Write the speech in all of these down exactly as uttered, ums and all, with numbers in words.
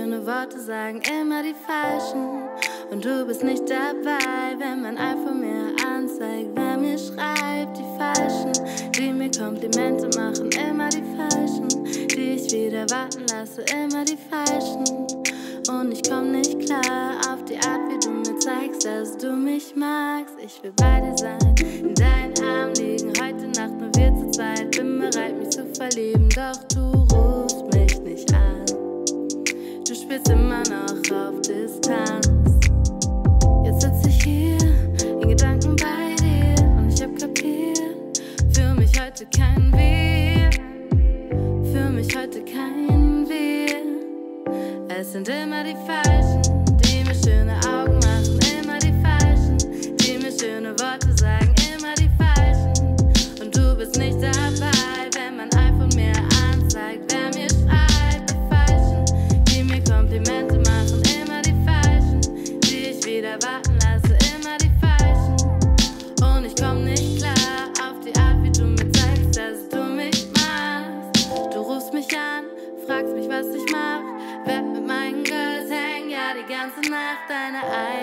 schöne Worte sagen, immer die falschen. Und du bist nicht dabei, wenn mein iPhone mir anzeigt, wer mir schreibt, die falschen, die mir Komplimente machen, immer die falschen, die ich wieder warten lasse, immer die falschen. Und ich komm nicht klar auf die Art, wie du mir zeigst, dass du mich magst. Ich will bei dir sein, in deinen Armen liegen, heute Nacht nur wir zu zweit. Bin bereit, mich zu verlieben, doch du rufst mich nicht an. Du spielst immer noch auf Distanz. Jetzt sitz ich hier, in Gedanken bei dir, und ich hab kapiert, für mich heute kein Wir, für mich heute kein Wir. Es sind immer die Falschen, die mir schöne Augen machen, immer die Falschen, die mir schöne Worte sagen, immer die Falschen. Und du bist nicht dabei, wenn mein iPhone mir anzeigt, wer mir schreibt, die Falschen, die mir Komplimente machen, immer die Falschen, die ich wieder warten lasse, immer die Falschen. Und ich komm nicht klar auf die Art, wie du mir zeigst, dass du mich magst. Du rufst mich an, fragst mich, was ich mach, werd mit meinen Girls hängen, ja die ganze Nacht. Deine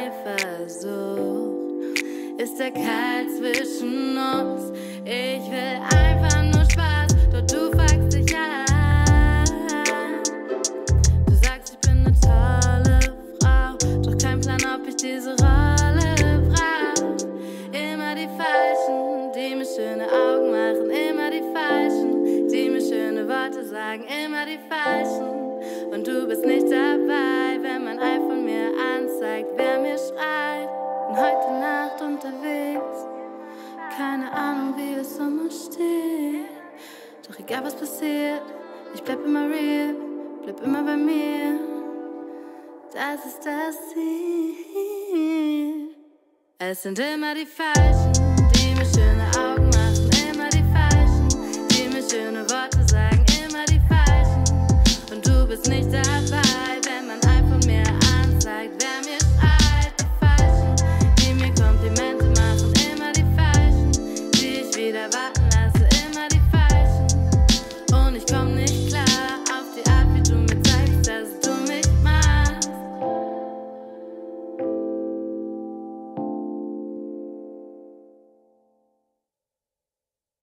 Eifersucht ist der Keil zwischen uns. Ich will einfach nur Spaß, doch du fragst dich an. Du sagst, ich bin ne tolle Frau, doch kein Plan, ob ich diese Rolle brauch. Immer die Falschen, die mir schöne Augen machen, immer die Falschen, die mir schöne Worte sagen, immer die Falschen. Und du bist nicht dabei, wenn mein iPhone mir anzeigt, wer mir schreibt. Bin heute Nacht unterwegs, keine Ahnung, wie es um uns steht. Doch egal was passiert, ich bleib immer real, bleib immer bei mir. Das ist das Ziel. Es sind immer die Falschen, die mir schöne Augen machen, immer die Falschen, die mir schöne Worte sagen, immer die Falschen. Und du bist nicht dabei.